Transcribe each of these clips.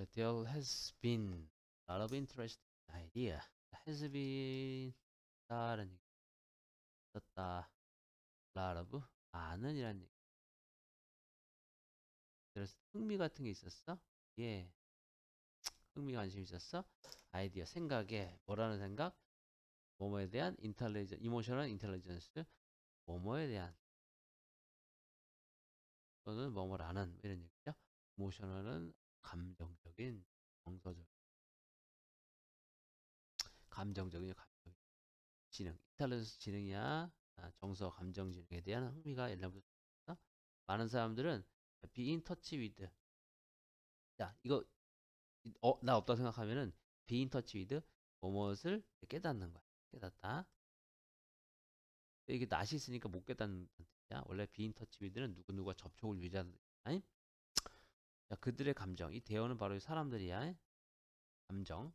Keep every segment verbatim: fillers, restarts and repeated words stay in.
There has been a lot of interesting idea. Has been 다른 얘기 있었다. lot of 많은 이란 얘기. 그래서 흥미 같은 게 있었어? 예. 흥미 관심 있었어? 아이디어 생각에 뭐라는 생각? 뭐뭐에 대한 인텔리전 이모셔널 인텔리전스 뭐뭐에 대한 또는 뭐뭐라는 이런 얘기죠. 이모셔널은 감정적인 정서적 감정적인 감정 지능 인텔리전스 지능이야 아, 정서 감정 지능에 대한 흥미가 옛날부터 있었어. 많은 사람들은 be in touch with 자 이거 어, 나 없다고 생각하면은 be in touch with 무엇을 깨닫는 거야. 깨닫다. 이게 낫이 있으니까 못 깨닫는 뜻이야. 원래 be in touch with는 누구누구와 접촉을 유지하는 뜻이야. 자, 그들의 감정. 이 대어는 바로 이 사람들이야. 감정을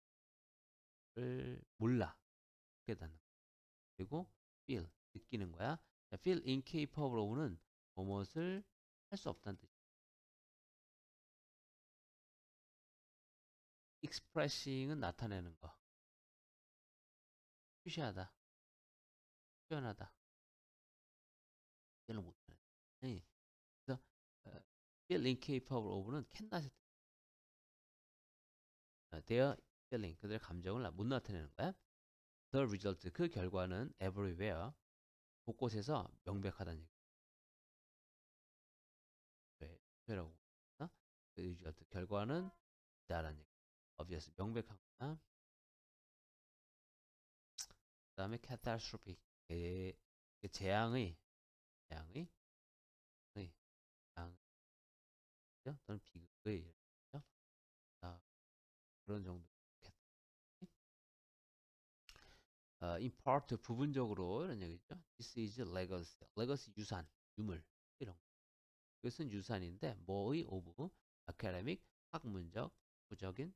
몰라. 깨닫는 거야. 그리고 feel 느끼는 거야. 자, feel incapable of는 무엇을 할 수 없다는 뜻이야. expressing은 나타내는 거. 표시하다. 표현하다. 이해를 못하는. 네. 그래서 어, feel incapable of는 cannot. 어, their feeling 그들의 감정을 못 나타내는 거야. The result 그 결과는 everywhere 곳곳에서 명백하다는 얘기. 네, 라고 어? 그 result 결과는 있다라는 얘기. obvious 명백한 거야. 그다음에 catastrophic 예, 그 재앙의 재앙의 의, 재앙 또는 비극의 그렇죠? 아, 그런 정도. 어, in part 부분적으로 이런 얘기죠. This is legacy. legacy 유산, 유물 이런 거. 이것은 유산인데 뭐의 of academic 학문적, 부적인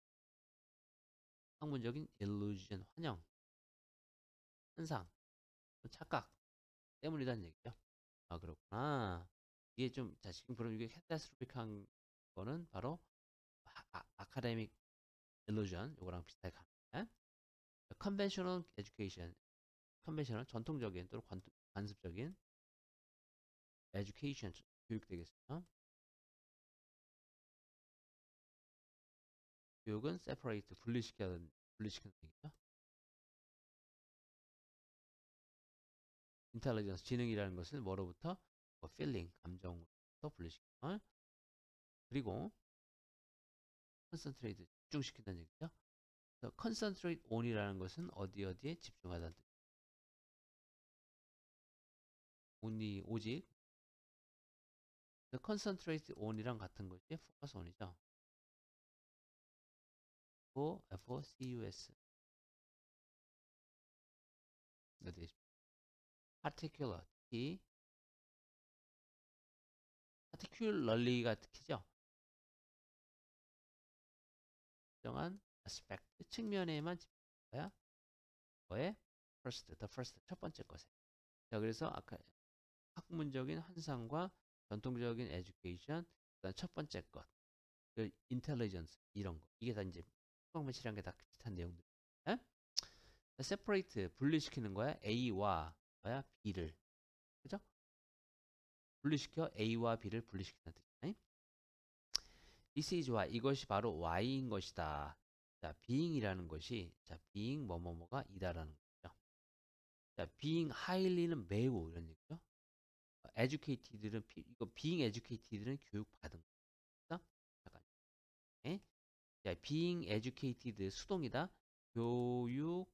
학문적인 illusion 환영, 현상, 착각 때문이라는 얘기죠. 아 그렇구나. 이게 좀 자 지금 그럼 이게 catastrophic 거는 바로 아, 아카데믹 illusion 요거랑 비슷하게 가는 거야. conventional education, conventional 전통적인 또는 관, 관습적인 education 교육 되겠어. 교육은 separate 분리시켜야 분리시키는 얘기죠. intelligence 지능이라는 것을 뭐로부터 뭐 feeling 감정으로부터 분리시켜. 그리고 concentrate 집중시킨다는 얘기죠. concentrate on이라는 것은 어디 어디에 집중하다는 뜻. only 오직 concentrate on이랑 같은 것이 focus on이죠. O F O C U S particular T particularly가 특히죠. 특정한 aspect 측면에만 집중해야 거에 first, the first 첫 번째 것에. 자 그래서 아까 학문적인 환상과 전통적인 education 그다음 첫 번째 것, 그 intelligence 이런 거 이게 다 이제 수학문이란 게 다 비슷한 내용들. 에? separate 분리시키는 거야 A와 뭐야 B를 그죠? 분리시켜 A와 B를 분리시키는 뜻이야. This is why 이것이 바로 Y인 것이다. 자, being이라는 것이 자, being 뭐뭐뭐가 이다라는 거죠. 자, being highly는 매우 이런 얘기죠. educated는 이거 being educated는 교육 받은 거죠. 잠깐. 예? 자, being educated 수동이다. 교육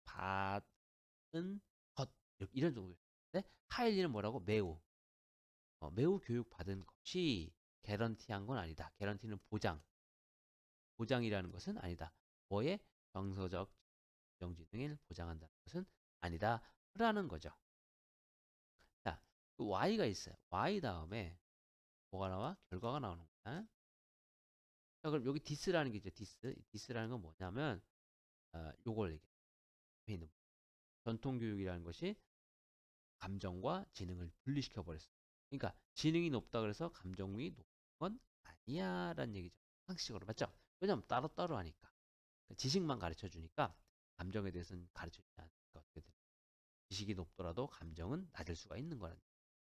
받은 것 이런 정도인데 highly는 뭐라고? 매우. 어, 매우 교육 받은 것이 개런티한 건 아니다. 개런티는 보장. 보장이라는 것은 아니다. 뭐의 정서적 정지능을 보장한다는 것은 아니다. 라는 거죠. 자, 그 Y가 있어요. Y 다음에 뭐가 나와? 결과가 나오는 거야. 자, 그럼 여기 디스라는 게 있죠. 디스. 디스라는 건 뭐냐면, 어, 요걸 얘기해. 있는 전통교육이라는 것이 감정과 지능을 분리시켜 버렸어. 그러니까 지능이 높다 그래서 감정이 높은 건 아니야 라는 얘기죠. 상식적으로 맞죠? 왜냐면 따로따로 하니까 지식만 가르쳐 주니까 감정에 대해서는 가르쳐 주지 않으니까 어떻게 돼? 지식이 높더라도 감정은 낮을 수가 있는 거라는.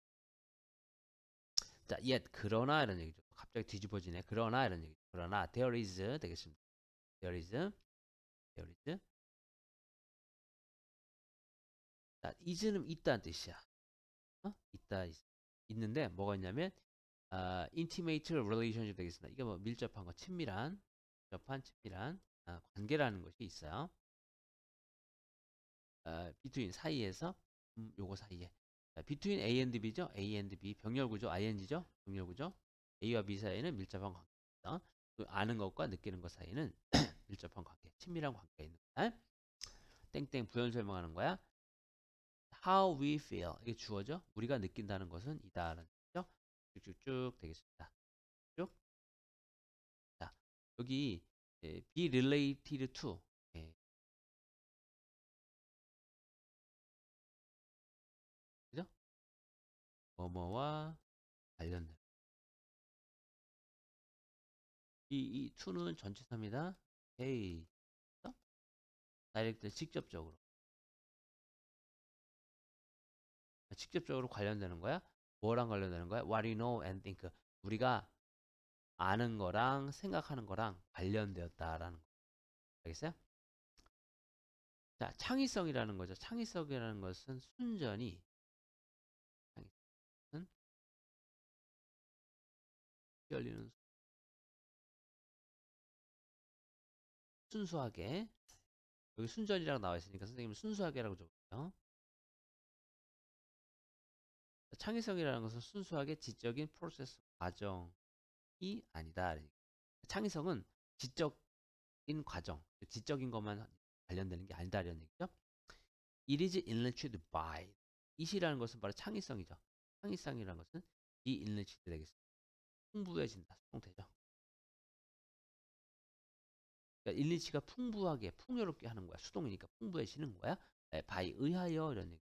자, yet 그러나 이런 얘기죠. 갑자기 뒤집어지네. 그러나 이런 얘기. 그러나 there is 되겠습니다. there is there is 자, is는 있다는 뜻이야. 어? 있다 있, 있는데 뭐가 있냐면 아, intimate relationship 되겠습니다. 이게 뭐 밀접한 거, 친밀한, 밀접한, 친밀한 아, 관계라는 것이 있어요. 아, between 사이에서 음, 요거 사이에 자, between A and B죠. A and B 병렬구조 ing죠. 병렬구조 A와 B 사이에는 밀접한 관계입니다. 또 아는 것과 느끼는 것 사이에는 밀접한 관계, 친밀한 관계가 있는 거야. 땡땡 부연 설명하는 거야. How we feel 이게 주어죠. 우리가 느낀다는 것은 이다라는 거죠. 쭉쭉쭉 되겠습니다. 쭉. 자, 여기 예, be related to 예, 그죠? 뭐뭐와 관련된 이, 이 to는 전치사입니다. hey 다이렉트 직접적으로 직접적으로 관련되는 거야. 뭐랑 관련되는 거야? What you know and think 우리가 아는 거랑 생각하는 거랑 관련되었다라는 거. 알겠어요? 자, 창의성이라는 거죠. 창의성이라는 것은 순전히 창의성은 열리는 순수하게 여기 순전이라고 나와 있으니까 선생님은 순수하게라고 적어요. 창의성이라는 것은 순수하게 지적인 프로세스 과정이 아니다. 창의성은 지적인 과정, 지적인 것만 관련되는 게 아니다 이런 얘기죠. It is enriched by. it이라는 것은 바로 창의성이죠. 창의성이라는 것은 be enriched 되겠습니다. 풍부해진다, 수동태죠. 그러니까 enrich가 풍부하게, 풍요롭게 하는 거야. 수동이니까 풍부해지는 거야. 네, by 의하여 이런 얘기.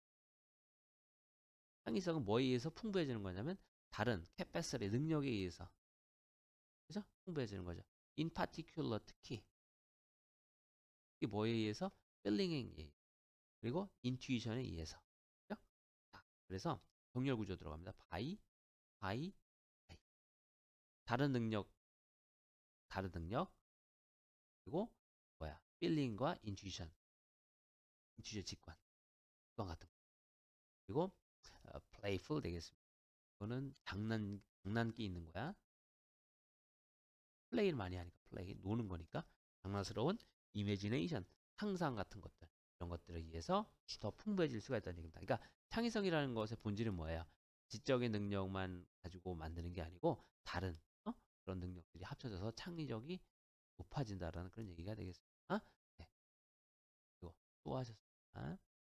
창의성은 뭐에 의해서 풍부해지는 거냐면 다른 capacity 능력에 의해서 그죠? 풍부해지는 거죠. In particular 특히 이게 뭐에 의해서 feeling에 의해 그리고 intuition에 의해서 그죠? 자, 그래서 병렬 구조 들어갑니다. by, by, by. 다른 능력, 다른 능력 그리고 뭐야? feeling과 intuition, intuition 직관, 직관 같은 거. 그리고 어, playful 되겠습니다. 이거는 장난, 장난기 있는 거야. 플레이를 많이 하니까 플레이 노는 거니까 장난스러운 이미지네이션 상상 같은 것들 이런 것들에 의해서 더 풍부해질 수가 있다는 얘기입니다. 그러니까 창의성이라는 것의 본질은 뭐예요? 지적인 능력만 가지고 만드는 게 아니고 다른 어? 그런 능력들이 합쳐져서 창의력이 높아진다라는 그런 얘기가 되겠습니다. 네. 그리고 수고하셨습니다.